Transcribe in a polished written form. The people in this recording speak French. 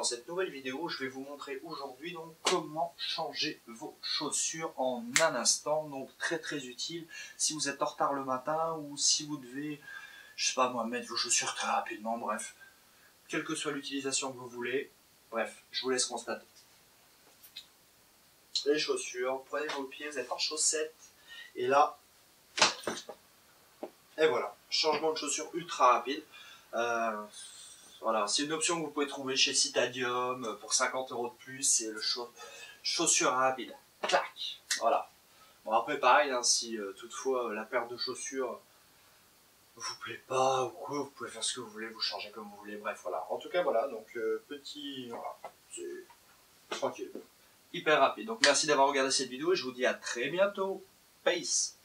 cette nouvelle vidéo, je vais vous montrer aujourd'hui donc comment changer vos chaussures en un instant. Donc très utile si vous êtes en retard le matin ou si vous devez, je sais pas moi, mettre vos chaussures très rapidement, bref. Quelle que soit l'utilisation que vous voulez, bref, je vous laisse constater. Les chaussures, prenez vos pieds, vous êtes en chaussettes, et là, et voilà, changement de chaussures ultra rapide. Voilà, c'est une option que vous pouvez trouver chez Citadium pour 50 € de plus, c'est le chaussures rapides. Clac, voilà. Bon après pareil, hein, si toutefois la paire de chaussures vous plaît pas ou quoi, vous pouvez faire ce que vous voulez, vous changez comme vous voulez, bref voilà. En tout cas voilà, donc petit, voilà, c'est tranquille, hyper rapide. Donc merci d'avoir regardé cette vidéo et je vous dis à très bientôt. Peace.